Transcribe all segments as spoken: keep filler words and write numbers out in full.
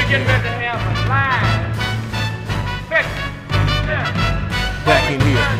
getting ready to have a live back in here.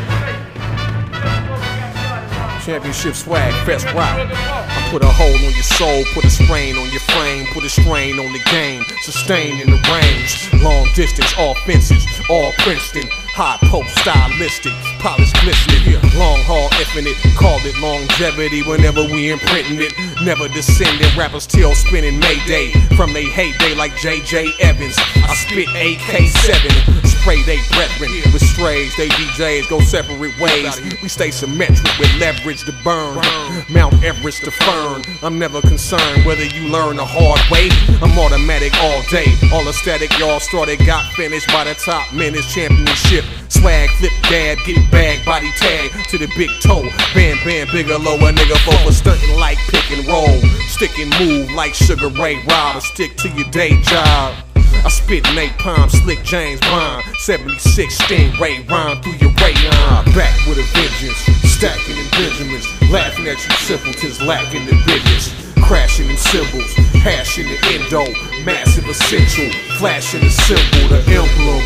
Championship swag, Phesrock. I put a hole on your soul, put a strain on your frame, put a strain on the game, sustain in the range. Long distance, all fences, all Princeton. High post, stylistic, polished, glistening. Long haul, infinite, call it longevity whenever we imprinting it. Never descending, rappers still spinning Mayday from they heyday like J J Evans. I spit A K seven, spray they brethren with strays. They D Js go separate ways. We stay symmetric with leverage to burn. Mount Everest to Fern. I'm never concerned whether you learn the hard way. I'm automatic all day, all aesthetic. Y'all started, got finished by the top minutes. Championship swag, flip, dab, get it bag, body tag to the big toe. Bam, bam, bigger, lower, nigga, for stunting like pick and roll. Stick and move like Sugar Ray Robber. Stick to your day job. I spit napalm, slick James Bond. seventy-six Stingray, rhyme through your rayon. Back with a vengeance, stacking in Benjamins. Laughing at you simpletons, lacking the business. Crashing in symbols, hashing the endo. Massive essential, flashing the symbol, the emblem.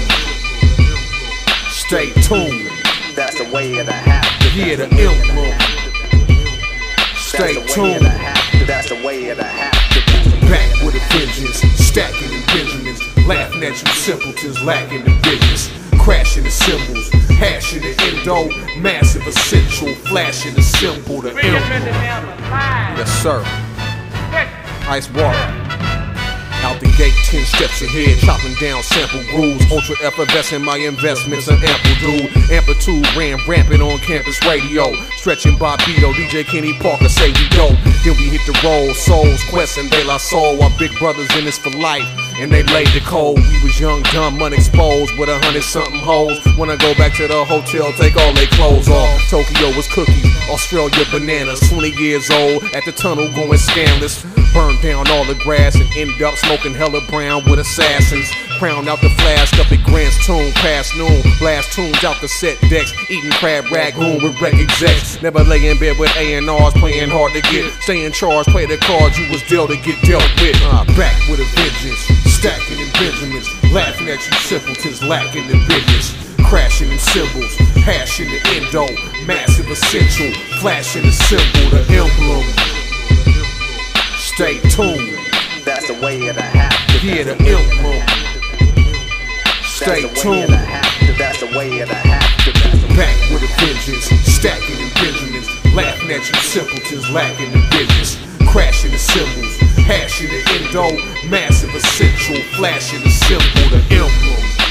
Stay tuned. That's the way of the half. Yeah, the emblem. Stay tuned. That's the way of the half. Back with a vengeance, stacking in Benjamins. Laughing at you simpletons, lacking the business. Crashing the symbols, hashing the endo. Massive essential, flashing the symbol, the emblem. Yes, sir. Ice water. Out the gate, ten steps ahead, chopping down sample grooves. Ultra effervescent, my investments are ample, dude. Amplitude ran rampant on campus radio. Stretching Bobito, D J Kenny Parker say we go. Then we hit the roll, Souls, Quest, and De La Soul. Our big brothers in this for life, and they laid the code. We was young, dumb, unexposed, with a hundred something hoes. When I go back to the hotel, take all they clothes off. Tokyo was cookies, Australia bananas. Twenty years old, at the tunnel going scandalous. Burned down all the grass and end up smoking hella brown with assassins. Crowned out the flask up at Grant's tomb past noon. Blast tunes out the set decks, eating crab ragoon with wreck execs. Never lay in bed with A and R's, playing hard to get. Stay in charge, play the cards you was dealt to get dealt with. Uh, back with a vengeance, stacking in Benjamins. Laughing at you simpletons, lacking the business. Crashing in symbols, hashing the endo. Massive essential, flashing the symbol, the emblem. Stay tuned. That's the way of the half. Yeah, the emblem. Stay tuned. That's the way of the half. Back with a vengeance, stacking in Benjamins. Laughing at you simpletons, lacking the business. Crashing the symbols, hashing the endo. Massive essential, flashing the symbol, the emblem.